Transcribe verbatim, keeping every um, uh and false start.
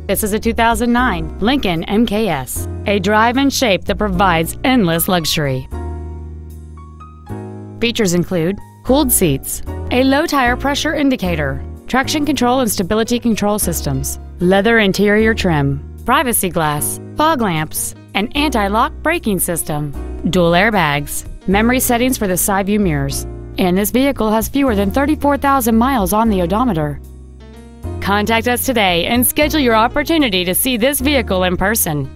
This is a two thousand nine Lincoln M K S, a drive and shape that provides endless luxury. Features include cooled seats, a low tire pressure indicator, traction control and stability control systems, leather interior trim, privacy glass, fog lamps, an anti-lock braking system, dual airbags, memory settings for the side view mirrors, and this vehicle has fewer than thirty-four thousand miles on the odometer. Contact us today and schedule your opportunity to see this vehicle in person.